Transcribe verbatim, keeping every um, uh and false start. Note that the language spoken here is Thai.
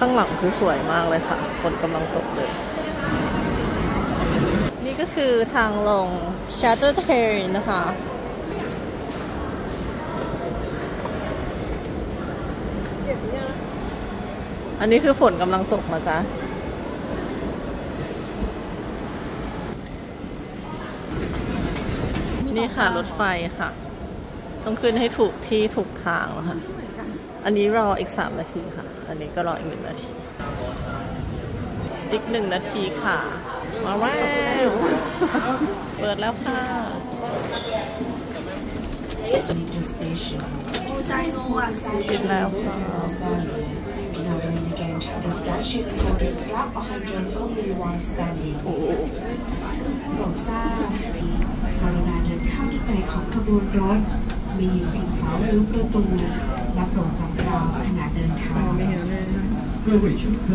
ข้างหลังคือสวยมากเลยค่ะฝนกำลังตกเลยนี่ก็คือทางลง Chateau Terre นะคะอันนี้คือฝนกำลังตกนะจ๊ะนี่ค่ะรถไฟค่ะต้องขึ้นให้ถูกที่ถูกทางแล้วค่ะอันนี้รออีกสามนาทีค่ะอันนี้ก็รออีกหนึ่งนาทีอีกหนึ่งนาทีค่ะมาแล้วเปิดแล้วค่ะปิดแล้วค่ะ Now going again to the starship for the strap one hundred only one standing โปรดทราบกรุณาเดินเข้าด้านในของขบวนรถมีอยู่เพียงสองริ้วประตูและโปรดจับราวขณะเดินทาง